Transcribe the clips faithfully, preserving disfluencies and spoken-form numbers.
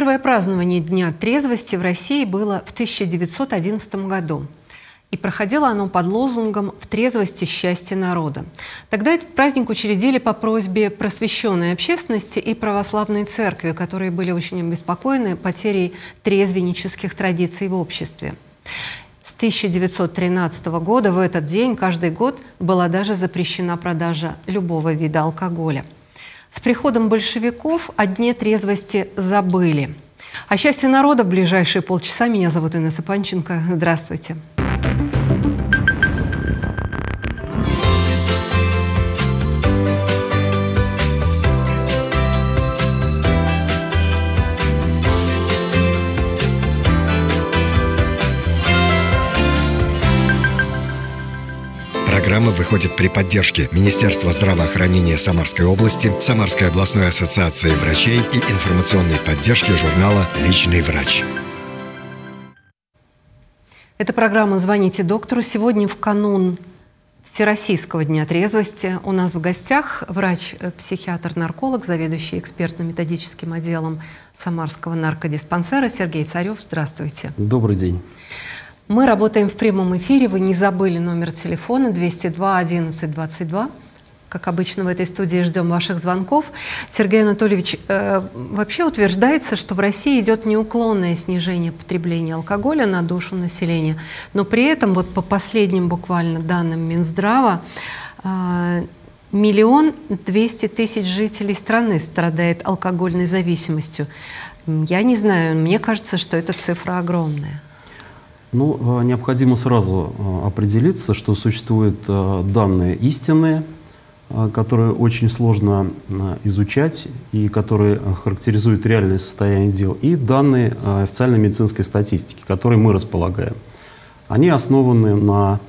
Первое празднование Дня трезвости в России было в тысяча девятьсот одиннадцатом году. И проходило оно под лозунгом «В трезвости счастье народа». Тогда этот праздник учредили по просьбе просвещенной общественности и православной церкви, которые были очень обеспокоены потерей трезвеннических традиций в обществе. С тысяча девятьсот тринадцатого года в этот день каждый год была даже запрещена продажа любого вида алкоголя. С приходом большевиков о дне трезвости забыли. О счастье народа в ближайшие полчаса. Меня зовут Инесса Панченко. Здравствуйте. Программа выходит при поддержке Министерства здравоохранения Самарской области, Самарской областной ассоциации врачей и информационной поддержки журнала «Личный врач». Это программа «Звоните доктору». Сегодня в канун Всероссийского дня трезвости у нас в гостях врач-психиатр-нарколог, заведующий экспертно-методическим отделом Самарского наркодиспансера Сергей Царев. Здравствуйте. Добрый день. Мы работаем в прямом эфире. Вы не забыли номер телефона двести два одиннадцать двадцать два. Как обычно в этой студии ждем ваших звонков. Сергей Анатольевич, э, вообще утверждается, что в России идет неуклонное снижение потребления алкоголя на душу населения. Но при этом, вот по последним буквально данным Минздрава, э, миллион двести тысяч жителей страны страдает алкогольной зависимостью. Я не знаю, мне кажется, что эта цифра огромная. Ну, необходимо сразу определиться, что существуют данные истинные, которые очень сложно изучать и которые характеризуют реальное состояние дел, и данные официальной медицинской статистики, которой мы располагаем. Они основаны на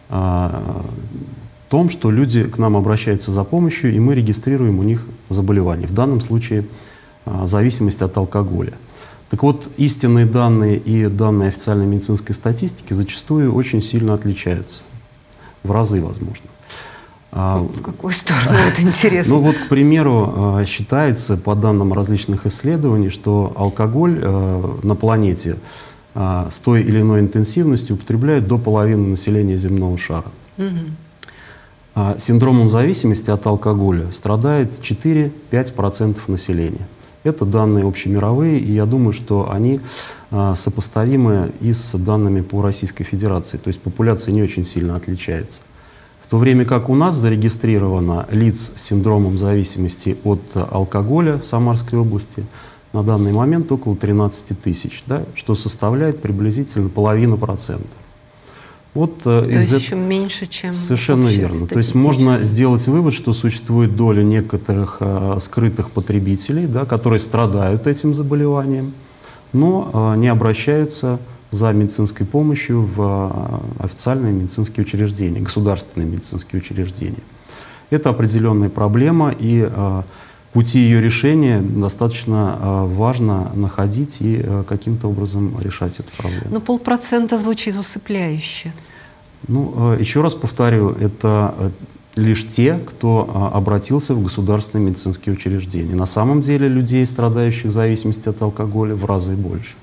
том, что люди к нам обращаются за помощью, и мы регистрируем у них заболевания, в данном случае зависимость от алкоголя. Так вот, истинные данные и данные официальной медицинской статистики зачастую очень сильно отличаются. В разы, возможно. В какую сторону это интересно? Ну вот, к примеру, считается по данным различных исследований, что алкоголь на планете с той или иной интенсивностью употребляют до половины населения земного шара. Угу. Синдромом зависимости от алкоголя страдает четыре-пять процентов населения. Это данные общемировые, и я думаю, что они а, сопоставимы и с данными по Российской Федерации. То есть популяция не очень сильно отличается. В то время как у нас зарегистрировано лиц с синдромом зависимости от алкоголя в Самарской области на данный момент около тринадцати тысяч, да, что составляет приблизительно половину процента. Вот, То есть еще меньше, чем... Совершенно верно. То есть можно сделать вывод, что существует доля некоторых э, скрытых потребителей, да, которые страдают этим заболеванием, но э, не обращаются за медицинской помощью в э, официальные медицинские учреждения, государственные медицинские учреждения. Это определенная проблема, и э, пути ее решения достаточно э, важно находить и э, каким-то образом решать эту проблему. Но полпроцента звучит усыпляюще. Ну, э, еще раз повторю, это э, лишь те, кто э, обратился в государственные медицинские учреждения. На самом деле людей, страдающих зависимостью от алкоголя, в разы больше.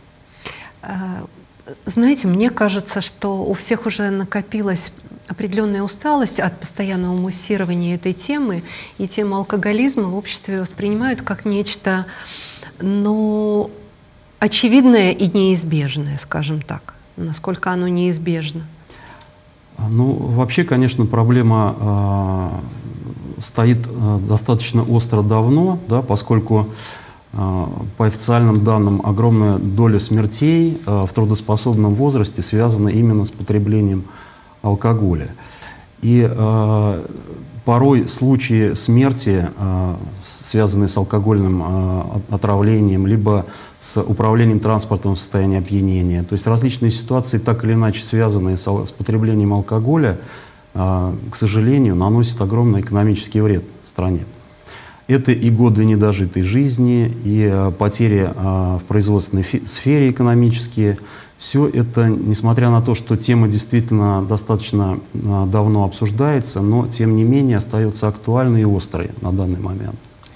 Знаете, мне кажется, что у всех уже накопилась определенная усталость от постоянного муссирования этой темы, и тему алкоголизма в обществе воспринимают как нечто, ну, очевидное и неизбежное, скажем так. Насколько оно неизбежно? Ну, вообще, конечно, проблема э, стоит э, достаточно остро давно, да, поскольку э, по официальным данным огромная доля смертей э, в трудоспособном возрасте связана именно с потреблением алкоголя. И э, порой случаи смерти, э, связанные с алкогольным э, отравлением, либо с управлением транспортом в состоянии опьянения, то есть различные ситуации, так или иначе связанные с, с потреблением алкоголя, э, к сожалению, наносят огромный экономический вред стране. Это и годы недожитой жизни, и э, потери э, в производственной сфере экономические. Все это, несмотря на то, что тема действительно достаточно э, давно обсуждается, но тем не менее остается актуальной и острой на данный момент.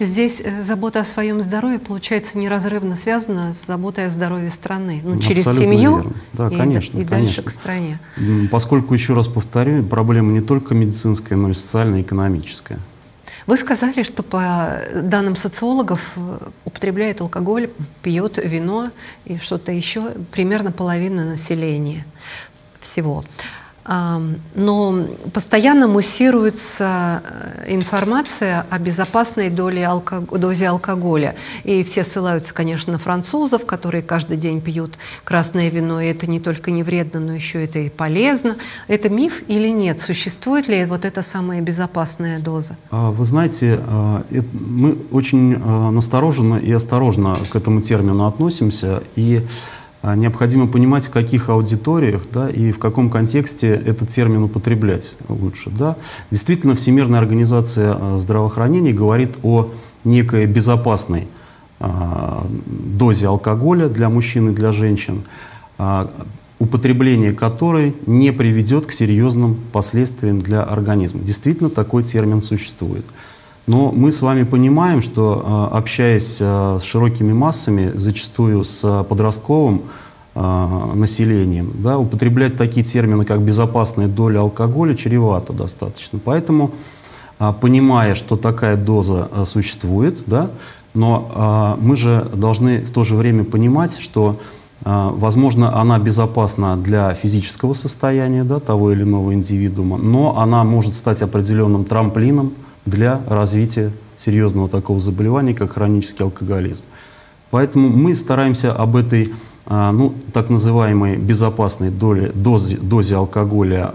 Здесь забота о своем здоровье, получается, неразрывно связана с заботой о здоровье страны. Ну, через Абсолютно семью верно. Да, и, конечно, и конечно. дальше к стране. Поскольку, еще раз повторю, проблема не только медицинская, но и социальная и экономическая. Вы сказали, что по данным социологов употребляет алкоголь, пьет вино и что-то еще примерно половина населения всего. Но постоянно муссируется информация о безопасной доле алког... дозе алкоголя. И все ссылаются, конечно, на французов, которые каждый день пьют красное вино. И это не только не вредно, но еще это и полезно. Это миф или нет? Существует ли вот эта самая безопасная доза? Вы знаете, мы очень настороженно и осторожно к этому термину относимся. И необходимо понимать, в каких аудиториях, да, и в каком контексте этот термин употреблять лучше. Да. Действительно, Всемирная организация здравоохранения говорит о некой безопасной а, дозе алкоголя для мужчин и для женщин, а, употребление которой не приведет к серьезным последствиям для организма. Действительно, такой термин существует. Но мы с вами понимаем, что, общаясь с широкими массами, зачастую с подростковым населением, да, употреблять такие термины, как безопасная доля алкоголя, чревато достаточно. Поэтому, понимая, что такая доза существует, да, но мы же должны в то же время понимать, что, возможно, она безопасна для физического состояния, да, того или иного индивидуума, но она может стать определенным трамплином для развития серьезного такого заболевания, как хронический алкоголизм. Поэтому мы стараемся об этой, ну, так называемой безопасной доле, дозе, дозе алкоголя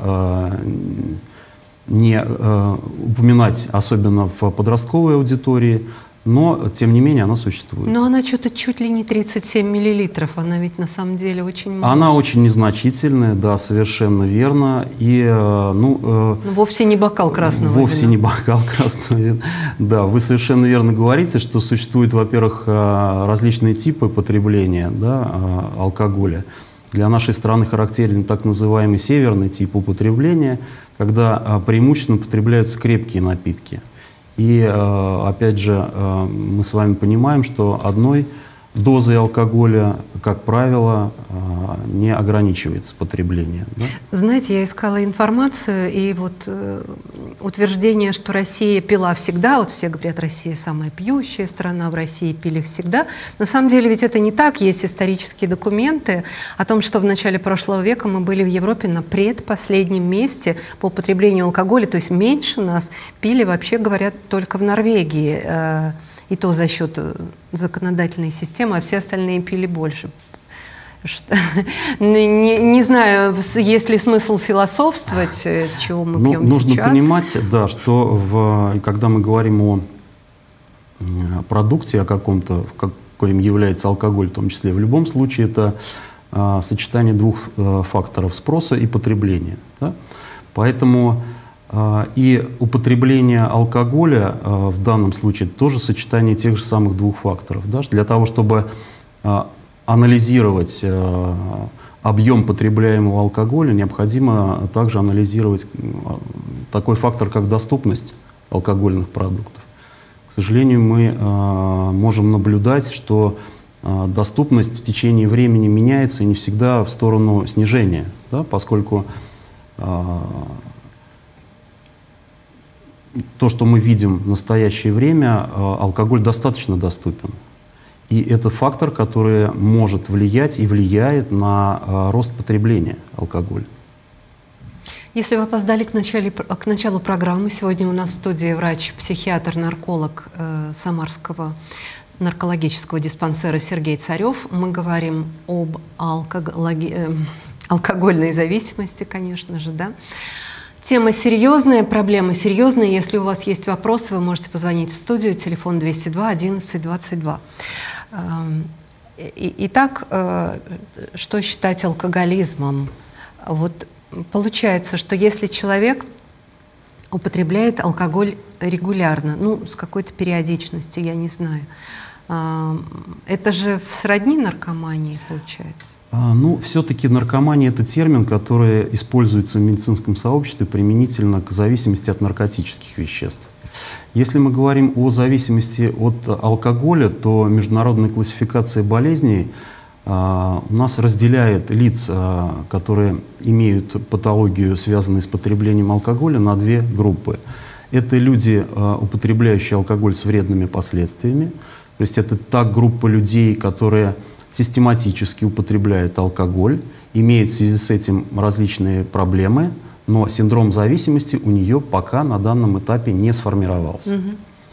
не упоминать, особенно в подростковой аудитории, но, тем не менее, она существует. Но она что-то чуть ли не тридцать семь миллилитров, она ведь на самом деле очень мало. Она очень незначительная, да, совершенно верно. И, ну, вовсе не бокал красного Вовсе вина. не бокал красного вина. Да, вы совершенно верно говорите, что существуют, во-первых, различные типы потребления, да, алкоголя. Для нашей страны характерен так называемый северный тип употребления, когда преимущественно потребляются крепкие напитки. И, опять же, мы с вами понимаем, что одной дозой алкоголя, как правило, не ограничивается потребление. Да? Знаете, я искала информацию, и вот э, утверждение, что Россия пила всегда, вот все говорят, Россия самая пьющая страна, в России пили всегда. На самом деле ведь это не так. Есть исторические документы о том, что в начале прошлого века мы были в Европе на предпоследнем месте по употреблению алкоголя, то есть меньше нас пили, вообще говорят, только в Норвегии. Э, И то за счет законодательной системы, а все остальные пили больше. Не, не знаю, есть ли смысл философствовать, чего мы ну, пьем нужно сейчас. Нужно понимать, да, что в, когда мы говорим о продукте, о каком-то, каким является алкоголь, в том числе, в любом случае это а, сочетание двух а, факторов: спроса и потребления. Да? Поэтому и употребление алкоголя в данном случае тоже сочетание тех же самых двух факторов. Да? Для того, чтобы анализировать объем потребляемого алкоголя, необходимо также анализировать такой фактор, как доступность алкогольных продуктов. К сожалению, мы можем наблюдать, что доступность в течение времени меняется и не всегда в сторону снижения, да? Поскольку то, что мы видим в настоящее время, алкоголь достаточно доступен. И это фактор, который может влиять и влияет на рост потребления алкоголя. Если вы опоздали к, начале, к началу программы, сегодня у нас в студии врач-психиатр, нарколог э, Самарского наркологического диспансера Сергей Царев. Мы говорим об алкоголи... э, алкогольной зависимости, конечно же, да. Тема серьезная, проблема серьезная. Если у вас есть вопросы, вы можете позвонить в студию, телефон двести два одиннадцать двадцать два. Итак, что считать алкоголизмом? Вот получается, что если человек употребляет алкоголь регулярно, ну, с какой-то периодичностью, я не знаю, это же сродни наркомании, получается? Ну, все-таки наркомания – это термин, который используется в медицинском сообществе применительно к зависимости от наркотических веществ. Если мы говорим о зависимости от алкоголя, то международная классификация болезней а, у нас разделяет лиц, а, которые имеют патологию, связанную с потреблением алкоголя, на две группы. Это люди, а, употребляющие алкоголь с вредными последствиями. То есть это та группа людей, которые систематически употребляют алкоголь, имеют в связи с этим различные проблемы, но синдром зависимости у нее пока на данном этапе не сформировался. Угу.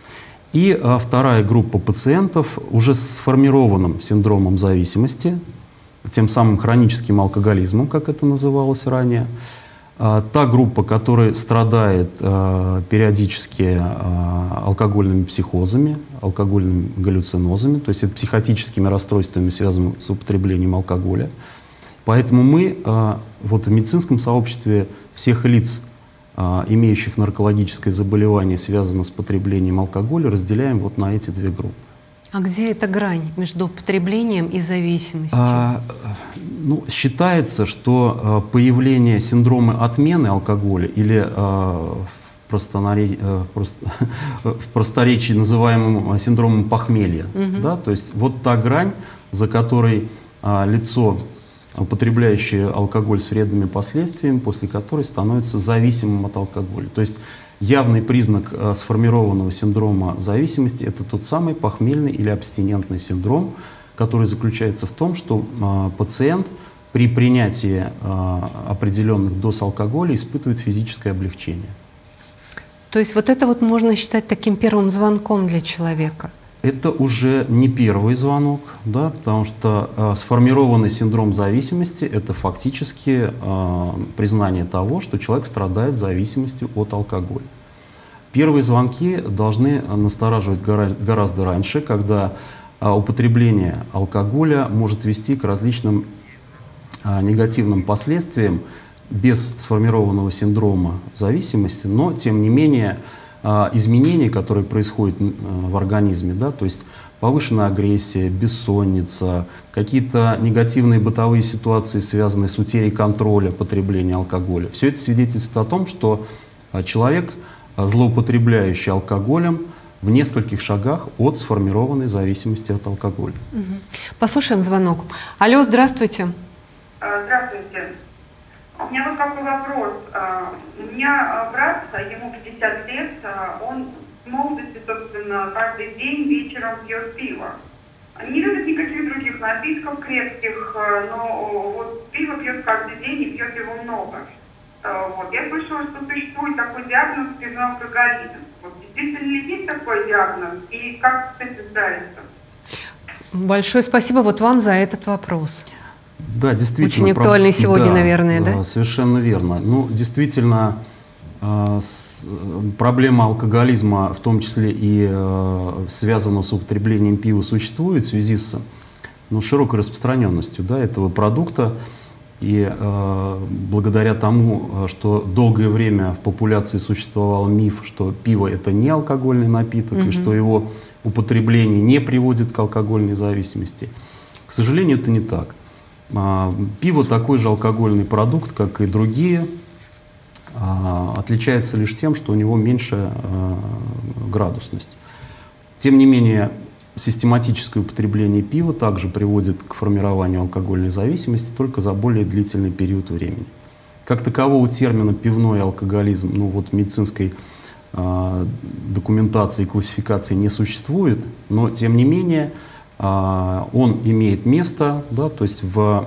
И а, вторая группа пациентов уже с сформированным синдромом зависимости, тем самым хроническим алкоголизмом, как это называлось ранее. А, та группа, которая страдает а, периодически а, алкогольными психозами, алкогольными галлюцинозами, то есть это психотическими расстройствами, связанными с употреблением алкоголя. Поэтому мы а, вот в медицинском сообществе всех лиц, а, имеющих наркологическое заболевание, связанное с потреблением алкоголя, разделяем вот на эти две группы. А где эта грань между употреблением и зависимостью? А, ну, считается, что а, появление синдрома отмены алкоголя или а, в, простонаре... а, прост... в просторечии называемым синдромом похмелья, угу. да, то есть вот та грань, за которой а, лицо, употребляющие алкоголь с вредными последствиями, после которой становится зависимым от алкоголя. То есть явный признак э, сформированного синдрома зависимости — это тот самый похмельный или абстинентный синдром, который заключается в том, что э, пациент при принятии э, определенных доз алкоголя испытывает физическое облегчение. То есть вот это вот можно считать таким первым звонком для человека? Это уже не первый звонок, да, потому что э, сформированный синдром зависимости — это фактически э, признание того, что человек страдает зависимостью от алкоголя. Первые звонки должны настораживать гора гораздо раньше, когда э, употребление алкоголя может вести к различным э, негативным последствиям без сформированного синдрома зависимости, но тем не менее изменения, которые происходят в организме, да, то есть повышенная агрессия, бессонница, какие-то негативные бытовые ситуации, связанные с утерей контроля потребления алкоголя. Все это свидетельствует о том, что человек, злоупотребляющий алкоголем, в нескольких шагах от сформированной зависимости от алкоголя. Угу. Послушаем звонок. Алло, здравствуйте. Здравствуйте. У меня вот какой вопрос. У меня брат, ему пятьдесят лет, он в молодости, собственно, каждый день вечером пьет пиво. Не любит никаких других напитков крепких, но вот пиво пьет каждый день и пьет его много. Вот. Я слышала, что существует такой диагноз пивной алкоголизм. Вот, действительно ли есть такой диагноз и как с этим справиться? Большое спасибо вот вам за этот вопрос. Да, действительно. Очень актуальный про... сегодня, да, наверное, да? Совершенно верно. Ну, действительно, э, с, проблема алкоголизма, в том числе и э, связанного с употреблением пива, существует в связи с ну, широкой распространенностью, да, этого продукта. И э, благодаря тому, что долгое время в популяции существовал миф, что пиво — это не алкогольный напиток, mm-hmm. и что его употребление не приводит к алкогольной зависимости. К сожалению, это не так. Пиво такой же алкогольный продукт, как и другие, отличается лишь тем, что у него меньшая градусность. Тем не менее, систематическое употребление пива также приводит к формированию алкогольной зависимости, только за более длительный период времени. Как такового термина «пивной алкоголизм» ну, вот, в медицинской документации и классификации не существует, но тем не менее он имеет место, да, то есть в,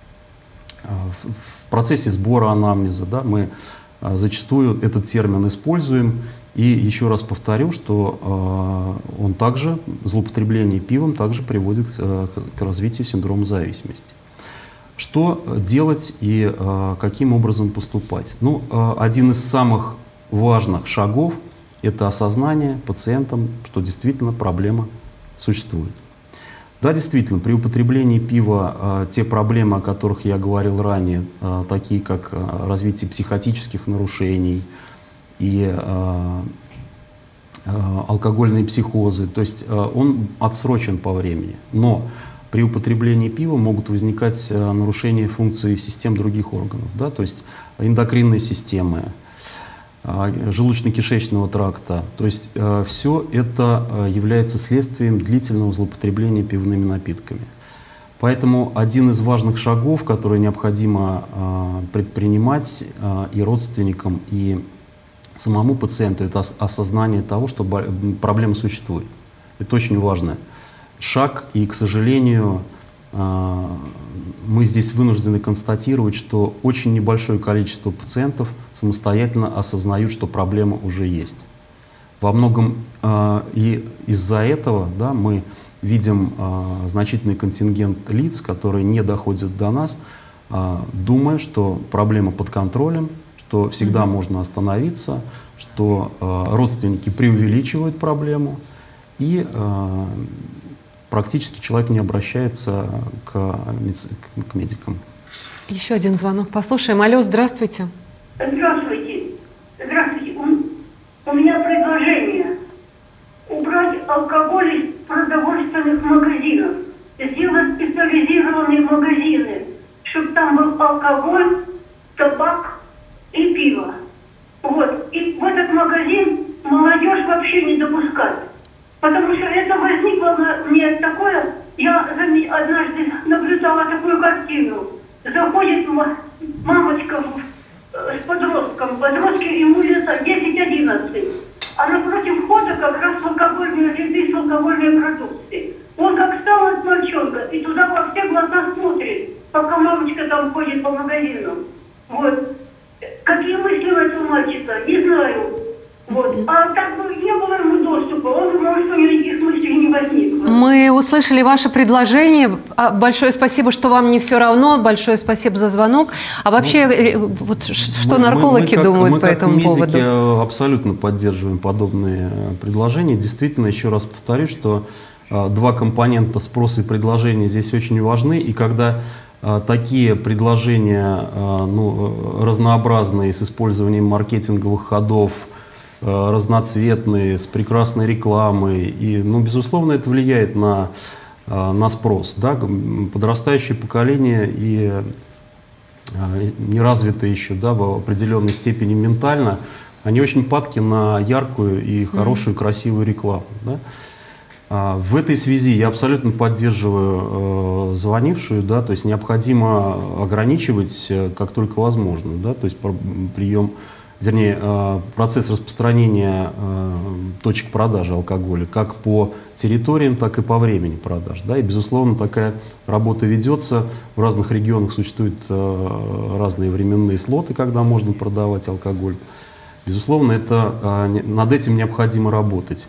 в процессе сбора анамнеза, да, мы зачастую этот термин используем. И еще раз повторю, что он также, злоупотребление пивом также приводит к развитию синдрома зависимости. Что делать и каким образом поступать? Ну, один из самых важных шагов – это осознание пациентам, что действительно проблема существует. Да, действительно, при употреблении пива э, те проблемы, о которых я говорил ранее, э, такие как э, развитие психотических нарушений и э, э, алкогольные психозы, то есть э, он отсрочен по времени. Но при употреблении пива могут возникать э, нарушения функций систем других органов, да, то есть эндокринной системы, желудочно-кишечного тракта. То есть э, все это э, является следствием длительного злоупотребления пивными напитками. Поэтому один из важных шагов, который необходимо э, предпринимать э, и родственникам, и самому пациенту, это ос осознание того, что проблема существует. Это очень важно. Шаг, и, к сожалению, э, мы здесь вынуждены констатировать, что очень небольшое количество пациентов самостоятельно осознают, что проблема уже есть. Во многом э, и из-за этого, да, мы видим э, значительный контингент лиц, которые не доходят до нас, э, думая, что проблема под контролем, что всегда mm-hmm. можно остановиться, что э, родственники преувеличивают проблему, и э, практически человек не обращается к, к медикам. Еще один звонок послушаем. Алло, здравствуйте. Здравствуйте. Здравствуйте. У, у меня предложение. Убрать алкоголь из продовольственных магазинов. Сделать специализированные магазины, чтобы там был алкоголь, табак и пиво. Вот. И в этот магазин молодежь вообще не допускать. Потому что это возникло мне такое, я однажды наблюдала такую картину. Заходит мамочка с подростком, подростки ему лет десять-одиннадцать, а напротив входа как раз в алкогольные ряды с алкогольной продукцией. Он как встал от мальчонка и туда во все глаза смотрит, пока мамочка там ходит по магазину. Вот. Какие мысли у этого мальчика, не знаю. Вот. А так бы не было ему доступа, он, может, у него никаких мыслей не возникло. Мы услышали ваше предложение. Большое спасибо, что вам не все равно. Большое спасибо за звонок. А вообще, ну, вот что мы, наркологи мы, мы как, думают мы по этому медики поводу? Мы абсолютно поддерживаем подобные предложения. Действительно, еще раз повторюсь, что а, два компонента спроса и предложения здесь очень важны. И когда а, такие предложения а, ну, разнообразные, с использованием маркетинговых ходов, разноцветные, с прекрасной рекламой. И, ну, безусловно, это влияет на, на спрос. Да? Подрастающее поколение и неразвитые еще, да, в определенной степени ментально, они очень падки на яркую и хорошую, mm-hmm. красивую рекламу. Да? В этой связи я абсолютно поддерживаю э, звонившую, да, то есть необходимо ограничивать как только возможно, да, то есть прием, вернее, процесс распространения точек продажи алкоголя как по территориям, так и по времени продаж. Да? И, безусловно, такая работа ведется. В разных регионах существуют разные временные слоты, когда можно продавать алкоголь. Безусловно, это, над этим необходимо работать.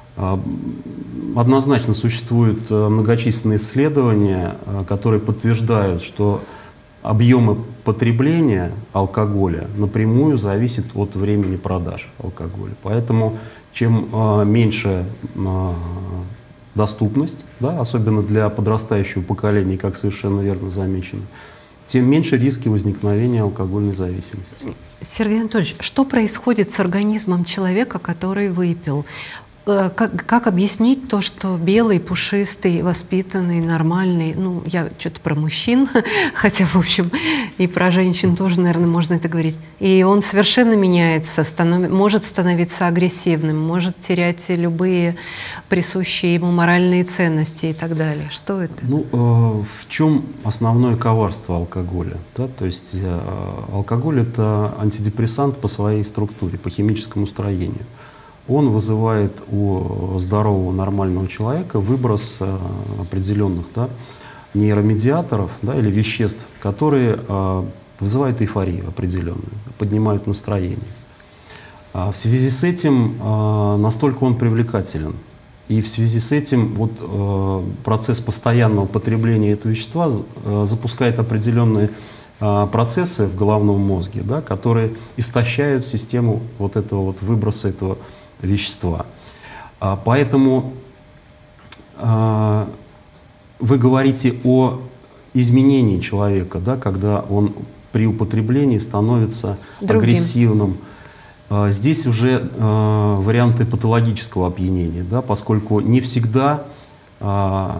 Однозначно существуют многочисленные исследования, которые подтверждают, что объемы потребления алкоголя напрямую зависят от времени продаж алкоголя. Поэтому чем э, меньше э, доступность, да, особенно для подрастающего поколения, как совершенно верно замечено, тем меньше риски возникновения алкогольной зависимости. Сергей Анатольевич, что происходит с организмом человека, который выпил? Как, как объяснить то, что белый, пушистый, воспитанный, нормальный, ну, я что-то про мужчин, хотя, в общем, и про женщин тоже, наверное, можно это говорить, и он совершенно меняется, станов... может становиться агрессивным, может терять любые присущие ему моральные ценности и так далее. Что это? Ну, э, в чем основное коварство алкоголя? Да? То есть э, алкоголь — это антидепрессант по своей структуре, по химическому строению. Он вызывает у здорового нормального человека выброс э, определенных, да, нейромедиаторов, да, или веществ, которые э, вызывают эйфорию определенную, поднимают настроение. А в связи с этим э, настолько он привлекателен. И в связи с этим вот, э, процесс постоянного потребления этого вещества э, запускает определенные э, процессы в головном мозге, да, которые истощают систему вот этого вот выброса этого вещества. А, поэтому а, вы говорите о изменении человека, да, когда он при употреблении становится другим, агрессивным. А, здесь уже а, варианты патологического опьянения, да, поскольку не всегда а,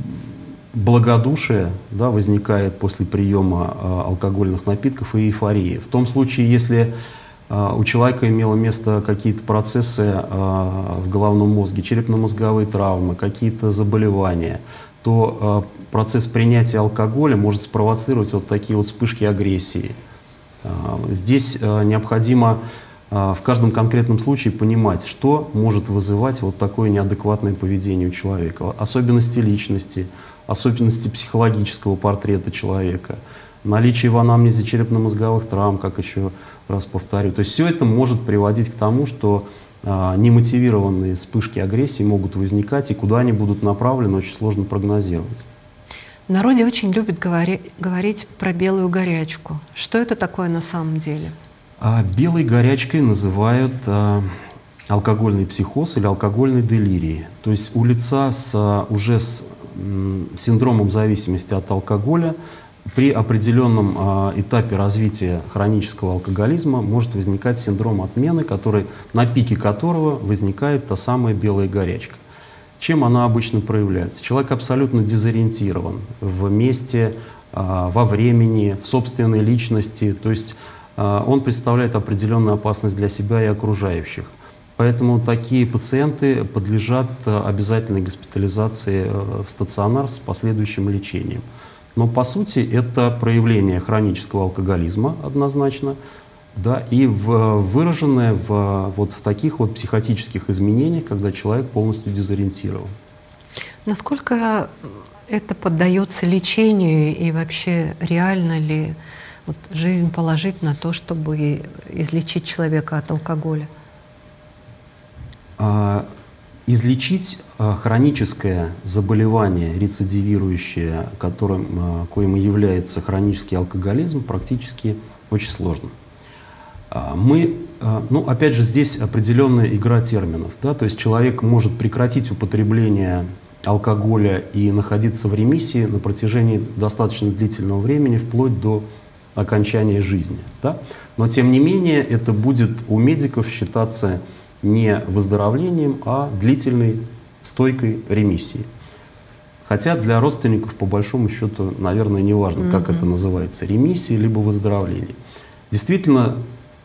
благодушие, да, возникает после приема а, алкогольных напитков и эйфории. В том случае, если у человека имело место какие-то процессы в головном мозге, черепно-мозговые травмы, какие-то заболевания, то процесс принятия алкоголя может спровоцировать вот такие вот вспышки агрессии. Здесь необходимо в каждом конкретном случае понимать, что может вызывать вот такое неадекватное поведение у человека. Особенности личности, особенности психологического портрета человека, наличие в анамнезе черепно-мозговых травм, как еще раз повторю. То есть все это может приводить к тому, что а, немотивированные вспышки агрессии могут возникать, и куда они будут направлены, очень сложно прогнозировать. В народе очень любят говори, говорить про белую горячку. Что это такое на самом деле? А, белой горячкой называют а, алкогольный психоз или алкогольный делирий. То есть у лица с, уже с м, синдромом зависимости от алкоголя при определенном э, этапе развития хронического алкоголизма может возникать синдром отмены, который, на пике которого возникает та самая белая горячка. Чем она обычно проявляется? Человек абсолютно дезориентирован в месте, э, во времени, в собственной личности, то есть э, он представляет определенную опасность для себя и окружающих. Поэтому такие пациенты подлежат обязательной госпитализации в стационар с последующим лечением. Но по сути это проявление хронического алкоголизма однозначно, да, и в, выраженное в, вот в таких вот психотических изменениях, когда человек полностью дезориентирован. Насколько это поддается лечению и вообще реально ли вот, жизнь положить на то, чтобы излечить человека от алкоголя? А, Излечить а, хроническое заболевание, рецидивирующее, которым, а, коим и является хронический алкоголизм, практически очень сложно. А, мы, а, ну, опять же, здесь определенная игра терминов. Да? То есть человек может прекратить употребление алкоголя и находиться в ремиссии на протяжении достаточно длительного времени, вплоть до окончания жизни. Да? Но, тем не менее, это будет у медиков считаться не выздоровлением, а длительной стойкой ремиссии. Хотя для родственников, по большому счету, наверное, не важно, mm-hmm. как это называется, ремиссия либо выздоровление. Действительно,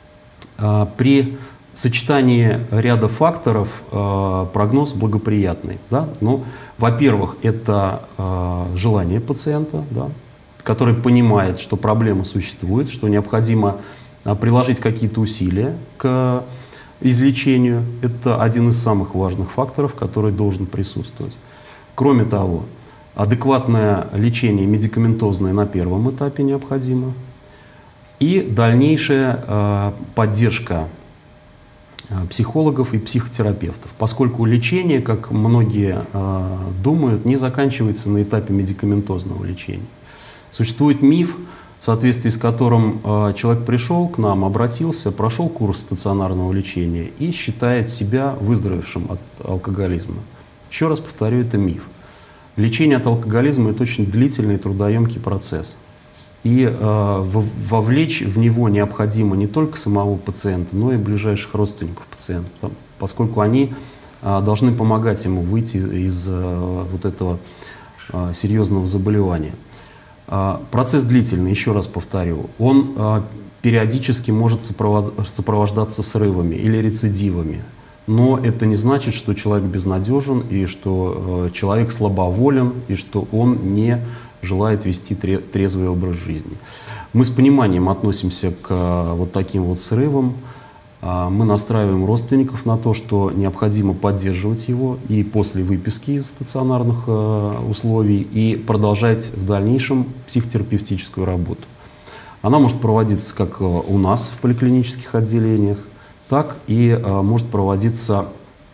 при сочетании ряда факторов прогноз благоприятный. Да? Ну, во-первых, это желание пациента, да, который понимает, что проблема существует, что необходимо приложить какие-то усилия к излечению. Это один из самых важных факторов, который должен присутствовать. Кроме того, адекватное лечение медикаментозное на первом этапе необходимо. И дальнейшая э, поддержка э, психологов и психотерапевтов. Поскольку лечение, как многие э, думают, не заканчивается на этапе медикаментозного лечения. Существует миф, в соответствии с которым э, человек пришел к нам, обратился, прошел курс стационарного лечения и считает себя выздоровевшим от алкоголизма. Еще раз повторю, это миф. Лечение от алкоголизма – это очень длительный и трудоемкий процесс. И э, вовлечь в него необходимо не только самого пациента, но и ближайших родственников пациента, там, поскольку они э, должны помогать ему выйти из, из э, вот этого э, серьезного заболевания. Процесс длительный, еще раз повторю, он а, периодически может сопровождаться срывами или рецидивами, но это не значит, что человек безнадежен и что а, человек слабоволен и что он не желает вести трезвый образ жизни. Мы с пониманием относимся к а, вот таким вот срывам. Мы настраиваем родственников на то, что необходимо поддерживать его и после выписки из стационарных э, условий, и продолжать в дальнейшем психотерапевтическую работу. Она может проводиться как у нас в поликлинических отделениях, так и э, может проводиться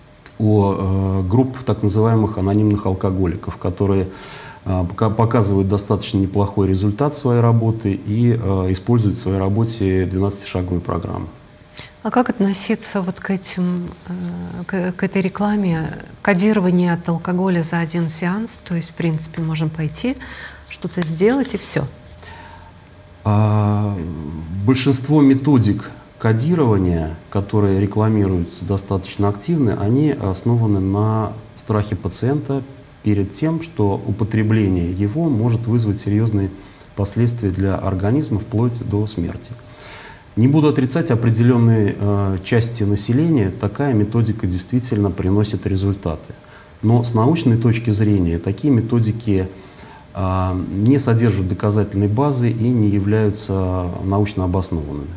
у э, групп так называемых анонимных алкоголиков, которые э, показывают достаточно неплохой результат своей работы и э, используют в своей работе двенадцатишаговую программу. А как относиться вот к этим, к, к этой рекламе, кодирование от алкоголя за один сеанс? То есть, в принципе, можем пойти, что-то сделать и все. А, большинство методик кодирования, которые рекламируются достаточно активны, они основаны на страхе пациента перед тем, что употребление его может вызвать серьезные последствия для организма вплоть до смерти. Не буду отрицать, определенной э, части населения такая методика действительно приносит результаты. Но с научной точки зрения такие методики э, не содержат доказательной базы и не являются научно обоснованными.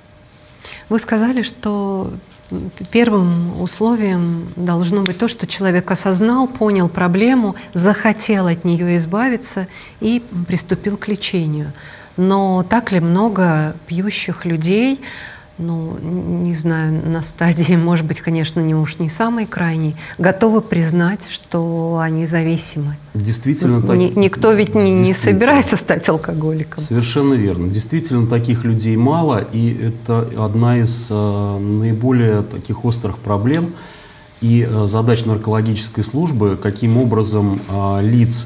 Вы сказали, что первым условием должно быть то, что человек осознал, понял проблему, захотел от нее избавиться и приступил к лечению. Но так ли много пьющих людей, ну, не знаю, на стадии, может быть, конечно, не уж не самой крайней, готовы признать, что они зависимы? Действительно, так... Никто ведь не, не собирается стать алкоголиком. Совершенно верно. Действительно, таких людей мало, и это одна из э, наиболее таких острых проблем и э, задач наркологической службы, каким образом э, лиц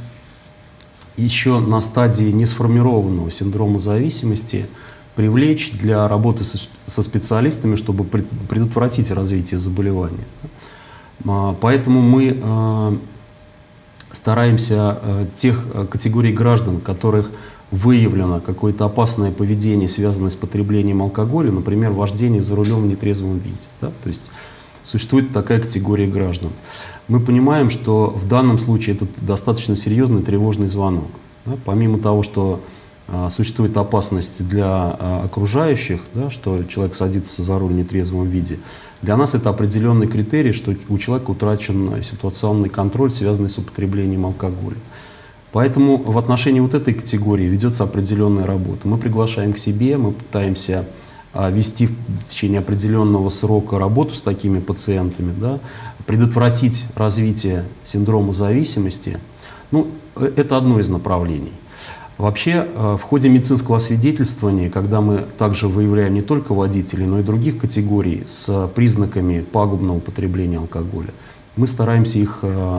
еще на стадии несформированного синдрома зависимости привлечь для работы со специалистами, чтобы предотвратить развитие заболевания. Поэтому мы стараемся тех категорий граждан, которых выявлено какое-то опасное поведение, связанное с потреблением алкоголя, например, вождение за рулем в нетрезвом виде. Да? То есть существует такая категория граждан. Мы понимаем, что в данном случае это достаточно серьезный тревожный звонок. Да? Помимо того, что а, существует опасность для а, окружающих, да, что человек садится за руль в нетрезвом виде, для нас это определенный критерий, что у человека утрачен ситуационный контроль, связанный с употреблением алкоголя. Поэтому в отношении вот этой категории ведется определенная работа. Мы приглашаем к себе, мы пытаемся вести в течение определенного срока работу с такими пациентами, да, предотвратить развитие синдрома зависимости. Ну, это одно из направлений. Вообще, в ходе медицинского освидетельствования, когда мы также выявляем не только водителей, но и других категорий с признаками пагубного употребления алкоголя, мы стараемся их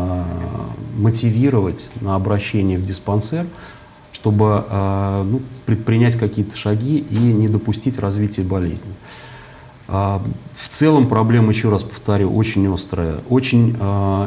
мотивировать на обращение в диспансер, чтобы ну, предпринять какие-то шаги и не допустить развития болезни. В целом проблема, еще раз повторю, очень острая. Очень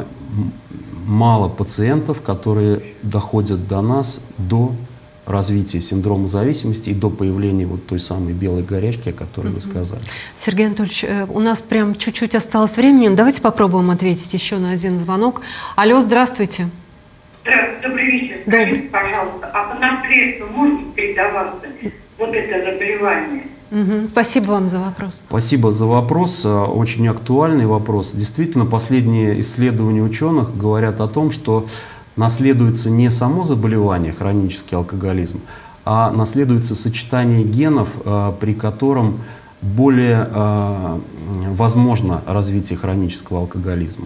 мало пациентов, которые доходят до нас до развития синдрома зависимости и до появления вот той самой белой горячки, о которой вы сказали. Сергей Анатольевич, у нас прям чуть-чуть осталось времени. Давайте попробуем ответить еще на один звонок. Алло, здравствуйте. Здравствуйте, добрый вечер. Добрый. Скажите, пожалуйста, а по наследству может передаваться вот это заболевание? Угу. Спасибо вам за вопрос. Спасибо за вопрос. Очень актуальный вопрос. Действительно, последние исследования ученых говорят о том, что наследуется не само заболевание, хронический алкоголизм, а наследуется сочетание генов, при котором более возможно развитие хронического алкоголизма.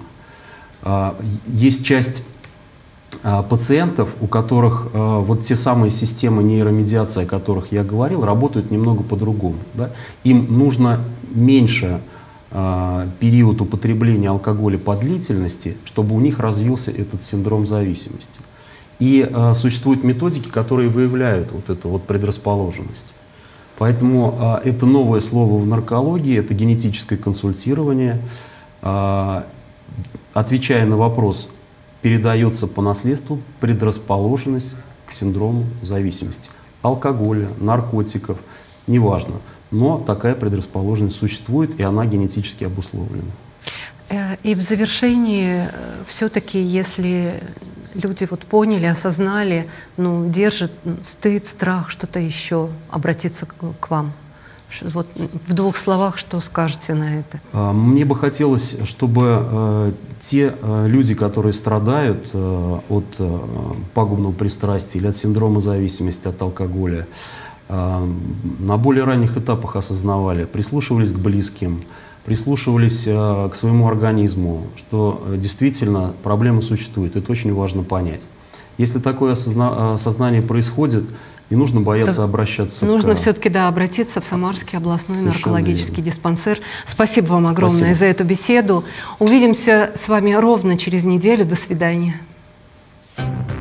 Есть часть пациентов, у которых э, вот те самые системы нейромедиации, о которых я говорил, работают немного по-другому. Да? Им нужно меньше э, период употребления алкоголя по длительности, чтобы у них развился этот синдром зависимости. И э, существуют методики, которые выявляют вот эту вот предрасположенность. Поэтому э, это новое слово в наркологии, это генетическое консультирование. Э, отвечая на вопрос, передается по наследству предрасположенность к синдрому зависимости. Алкоголя, наркотиков, неважно. Но такая предрасположенность существует, и она генетически обусловлена. И в завершении, все-таки, если люди вот поняли, осознали, ну, держат стыд, страх, что-то еще, обратиться к, к вам. Вот в двух словах, что скажете на это? Мне бы хотелось, чтобы э, те э, люди, которые страдают э, от э, пагубного пристрастия или от синдрома зависимости от алкоголя, э, на более ранних этапах осознавали, прислушивались к близким, прислушивались э, к своему организму, что э, действительно проблема существует. Это очень важно понять. Если такое осозна осознание происходит, не нужно бояться То обращаться. Нужно к... все-таки, да, обратиться в Самарский областной Совершенно наркологический верно. диспансер. Спасибо вам огромное Спасибо. за эту беседу. Увидимся с вами ровно через неделю. До свидания.